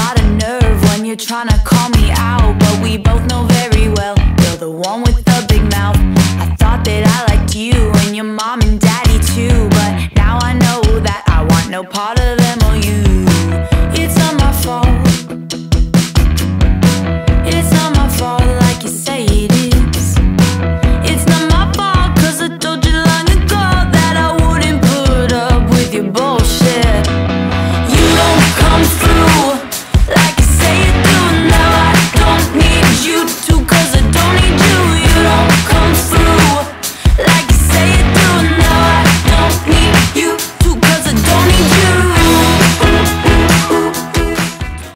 lot of nerve when you're trying to call me out, but we both know very well you're the one with the big mouth. I thought that I